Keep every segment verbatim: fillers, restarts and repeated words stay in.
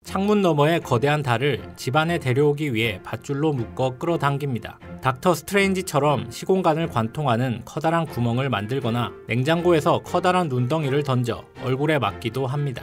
창문 너머의 거대한 달을 집안에 데려오기 위해 밧줄로 묶어 끌어당깁니다. 닥터 스트레인지처럼 시공간을 관통하는 커다란 구멍을 만들거나 냉장고에서 커다란 눈덩이를 던져 얼굴에 맞기도 합니다.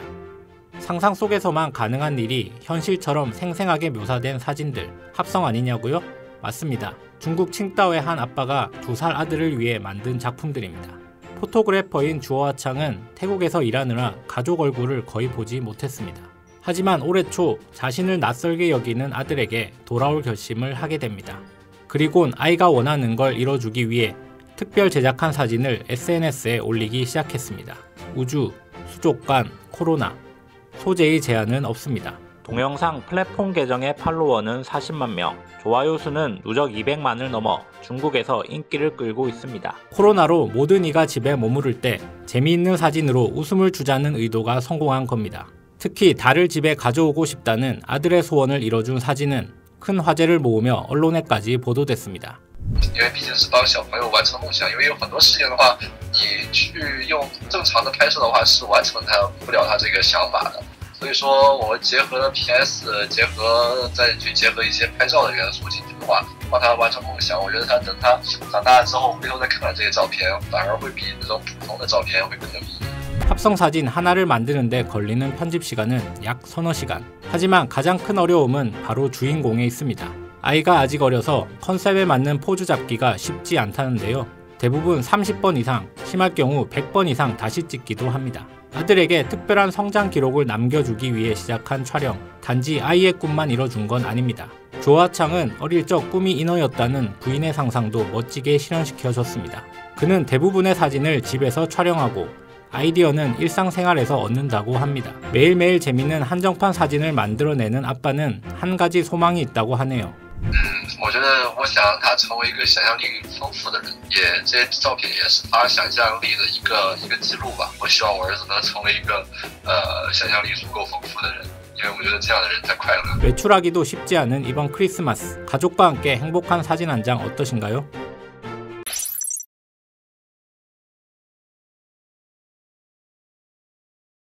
상상 속에서만 가능한 일이 현실처럼 생생하게 묘사된 사진들, 합성 아니냐고요? 맞습니다. 중국 칭다오의 한 아빠가 두 살 아들을 위해 만든 작품들입니다. 포토그래퍼인 주어아창은 태국에서 일하느라 가족 얼굴을 거의 보지 못했습니다. 하지만 올해 초 자신을 낯설게 여기는 아들에게 돌아올 결심을 하게 됩니다. 그리곤 아이가 원하는 걸 이뤄주기 위해 특별 제작한 사진을 에스엔에스에 올리기 시작했습니다. 우주, 수족관, 코로나, 소재의 제한은 없습니다. 동영상 플랫폼 계정의 팔로워는 사십만 명, 좋아요 수는 누적 이백만을 넘어 중국에서 인기를 끌고 있습니다. 코로나로 모든 이가 집에 머무를 때 재미있는 사진으로 웃음을 주자는 의도가 성공한 겁니다. 특히 달을 집에 가져오고 싶다는 아들의 소원을 이뤄준 사진은 큰 화제를 모으며 언론에까지 보도됐습니다. 因为毕竟是帮小朋友完成梦想，因为有很多事情的话，你去用正常的拍摄的话是完成他不了他这个想法的。所以说，我结合了 P S， 结合再去结合一些拍照的元素进去的话，帮他完成梦想。我觉得他等他长大之后回头再看看这些照片，反而会比那种普通的照片会更有意义。 합성 사진 하나를 만드는데 걸리는 편집 시간은 약 서너 시간. 하지만 가장 큰 어려움은 바로 주인공에 있습니다. 아이가 아직 어려서 컨셉에 맞는 포즈 잡기가 쉽지 않다는데요. 대부분 삼십 번 이상, 심할 경우 백 번 이상 다시 찍기도 합니다. 아들에게 특별한 성장 기록을 남겨주기 위해 시작한 촬영. 단지 아이의 꿈만 이뤄준 건 아닙니다. 조아창은 어릴 적 꿈이 인어였다는 부인의 상상도 멋지게 실현시켜줬습니다. 그는 대부분의 사진을 집에서 촬영하고 아이디어는 일상생활에서 얻는다고 합니다. 매일매일 재밌는 한정판 사진을 만들어내는 아빠는 한 가지 소망이 있다고 하네요. 嗯，我觉得我想让他成为一个想象力丰富的人，也这些照片也是他想象力的一个一个记录吧。我希望我儿子能成为一个呃想象力足够丰富的人，因为我觉得这样的人才快乐。 외출하기도 쉽지 않은 이번 크리스마스, 가족과 함께 행복한 사진 한 장 어떠신가요?